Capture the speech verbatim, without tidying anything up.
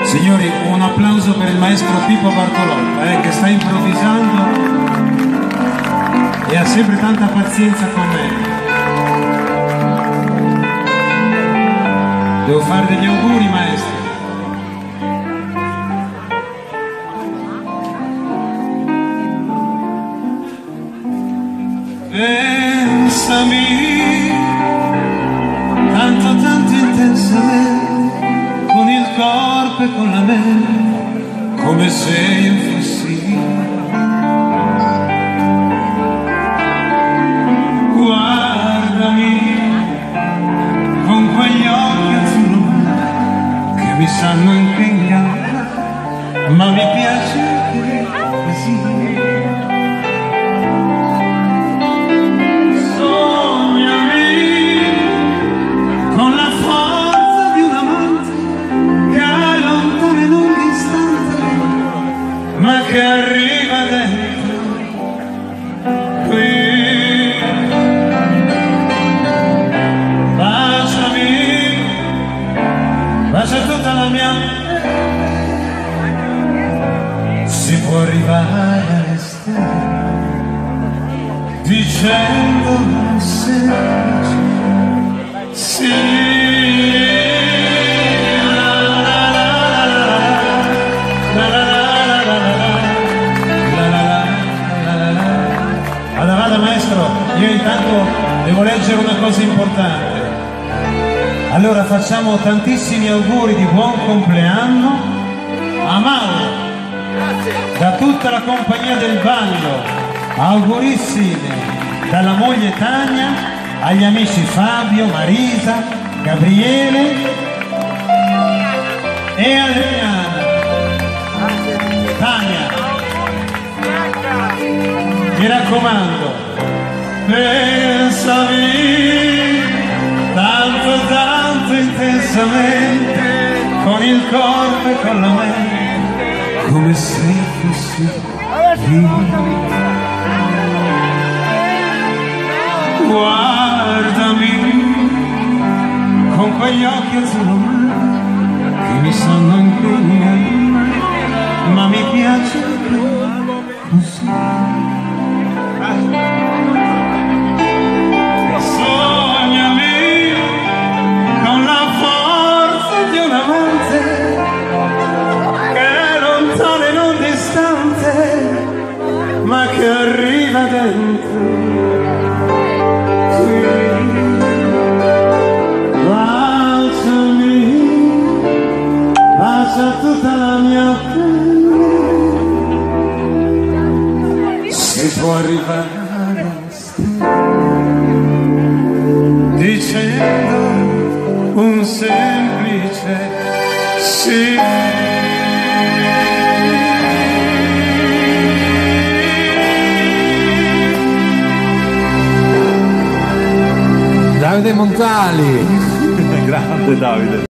Signori, un applauso per il maestro Pippo Bartolotta, eh, che sta improvvisando e ha sempre tanta pazienza con me. Devo fare degli auguri, maestro. Pensami tanto tanto intensamente, con il corpo e con la mente, come se io fossi. Guardami con quegli occhi azzurri che mi sanno ingannare, ma mi piace anche così. Ma che arriva dentro qui. Baciami, bacia tutta la mia. Si può arrivare a restare dicendo semplice sì. Maestro, io intanto devo leggere una cosa importante. Allora facciamo tantissimi auguri di buon compleanno a Mauro, da tutta la compagnia del ballo. Augurissimi dalla moglie Tania agli amici Fabio, Marisa, Gabriele e Adriana. Tania, mi raccomando, pensami tanto tanto intensamente, con il corpo e con la mente, come se fossi io. Guardami con quegli occhi azzurri che mi sanno ingannare, ma mi piace così. Sognami con la forza di un amante che è lontano e non distante, ma che arriva dentro qui. Baciami, bacia tutta la mia pelle. Si può arrivare dicendo un semplice sì. Davide Montali. Grande Davide.